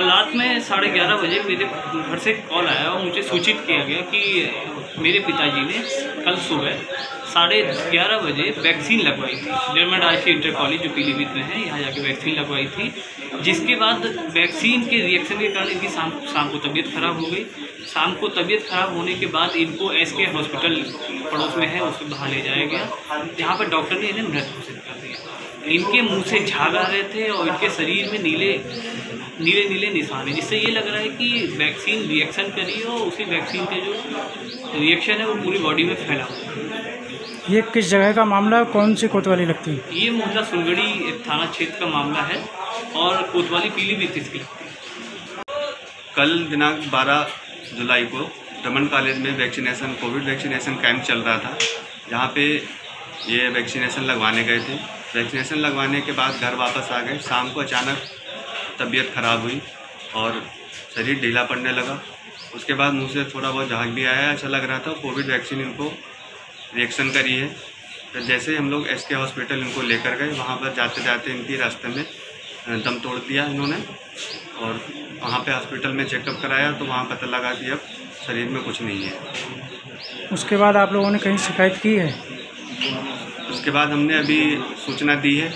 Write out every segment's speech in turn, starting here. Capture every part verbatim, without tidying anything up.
कल रात में साढ़े ग्यारह बजे मेरे घर से कॉल आया और मुझे सूचित किया गया कि मेरे पिताजी ने कल सुबह साढ़े ग्यारह बजे वैक्सीन लगवाई थी जर्मन आईसी इंटर कॉलेज जो पीलीभीत में है, यहाँ जाके वैक्सीन लगवाई थी। जिसके बाद वैक्सीन के रिएक्शन के कारण इनकी शाम शाम को तबीयत खराब हो गई। शाम को तबीयत खराब होने के बाद इनको एस के हॉस्पिटल पड़ोस में है उसको बाहर ले जाया गया, जहाँ पर डॉक्टर ने इन्हें मृत घोषित कर दिया। इनके मुंह से झाग आ रहे थे और इनके शरीर में नीले नीले नीले निशान है, जिससे ये लग रहा है कि वैक्सीन रिएक्शन करी हो, उसी वैक्सीन के जो रिएक्शन है वो पूरी बॉडी में फैला हुआ। ये किस जगह का मामला है, कौन सी कोतवाली लगती है? ये मोहल्ला सुलगड़ी थाना क्षेत्र का मामला है और कोतवाली पीलीभीत इसकी लगती है। कल दिनांक बारह जुलाई को रमन कॉलेज में वैक्सीनेशन कोविड वैक्सीनेशन कैंप चल रहा था, जहाँ पे ये वैक्सीनेशन लगवाने गए थे। वैक्सीनेशन लगवाने के बाद घर वापस आ गए। शाम को अचानक तबीयत खराब हुई और शरीर ढीला पड़ने लगा। उसके बाद मुंह से थोड़ा बहुत झाग भी आया, अच्छा लग रहा था। कोविड वैक्सीन इनको रिएक्शन करी है। फिर जैसे हम लोग एस के हॉस्पिटल इनको लेकर गए, वहाँ पर जाते जाते इनकी रास्ते में दम तोड़ दिया इन्होंने और वहाँ पे हॉस्पिटल में चेकअप कराया तो वहाँ पता लगा कि अब शरीर में कुछ नहीं है। उसके बाद आप लोगों ने कहीं शिकायत की है? उसके बाद हमने अभी सूचना दी है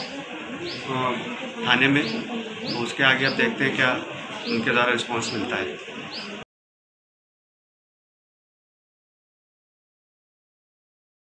थाने में, तो उसके आगे अब देखते हैं क्या उनके द्वारा रिस्पॉन्स मिलता है।